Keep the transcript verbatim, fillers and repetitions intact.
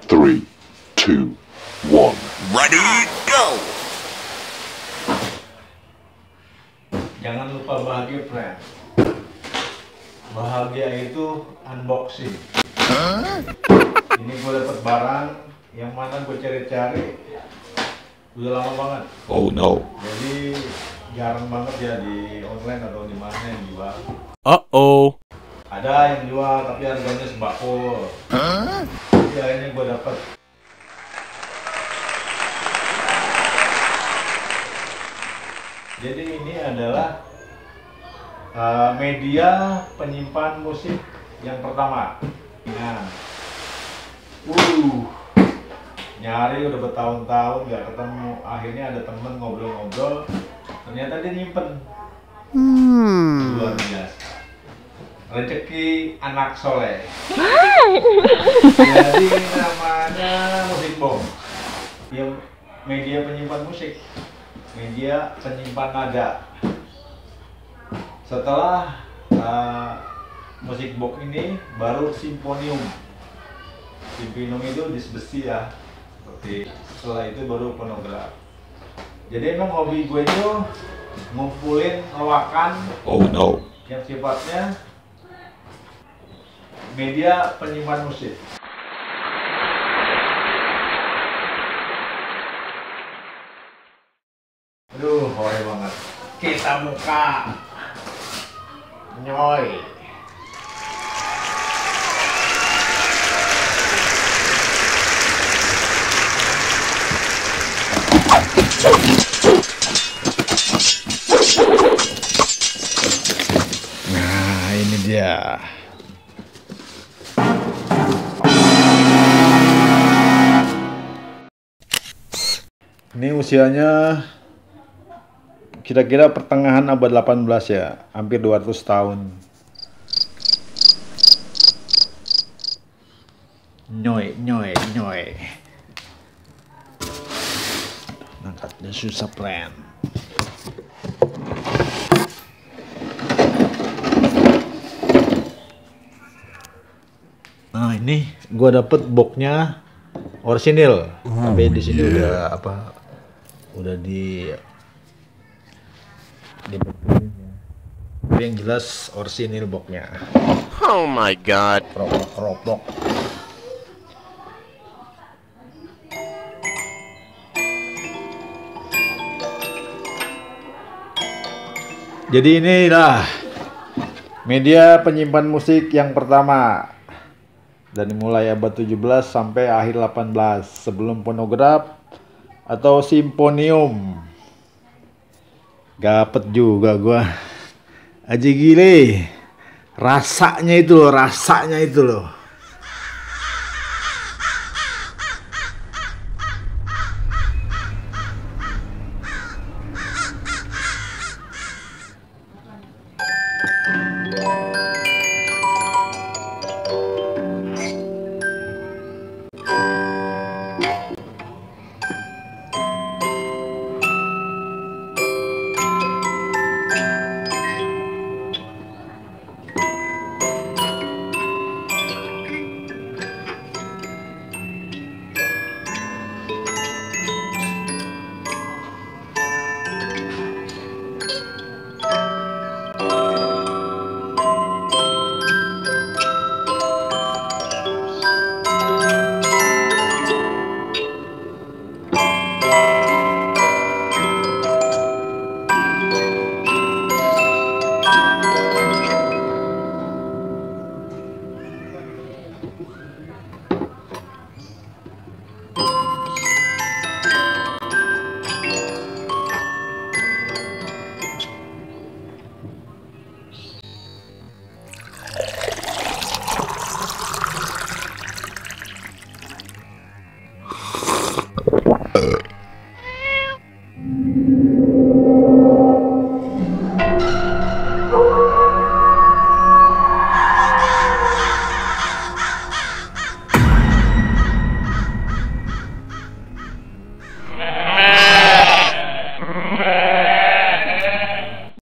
three, two, one. Ready, go! Jangan lupa bahagia, friend. Bahagia itu unboxing. Huh? Ini gue dapet barang yang mana gue cari-cari udah lama banget. Oh no. Jadi jarang banget ya di online atau di mana yang jual. Uh oh. Ada yang jual tapi harganya sebakul. Huh? Jadi akhirnya gue dapet. Jadi ini adalah uh, media penyimpan musik yang pertama. Nah, uh, nyari udah bertahun-tahun gak ketemu. Akhirnya ada temen ngobrol-ngobrol, ternyata dia nyimpen. Hmm. Luar biasa. Rezeki anak soleh. Jadi namanya musik box. Ya, media penyimpan musik. Media penyimpan nada. Setelah uh, musik box ini baru simfonium. Simfonium itu dis besi ya. Seperti setelah itu baru fonograf. Jadi emang hobi gue itu ngumpulin lawakan. Oh no. Yang sifatnya media penyimpan musik. Aduh, hore banget. Kita buka. Nyoy. Nah, ini dia. Ini usianya kira-kira pertengahan abad delapan belas ya, hampir dua ratus tahun. Nyoy, nyoy, nyoy. Angkatnya susah, friend. Nah, ini gua dapet boxnya orisinil. Oh, tapi di sini yeah. udah apa? Udah di di tapi yang jelas orisinil boxnya. Oh my god. Keropok-keropok. Jadi inilah media penyimpan musik yang pertama dari mulai abad tujuh belas sampai akhir delapan belas sebelum fonograf atau simfonium. Dapet juga gua. Aji gile. Rasanya itu loh, rasanya itu loh.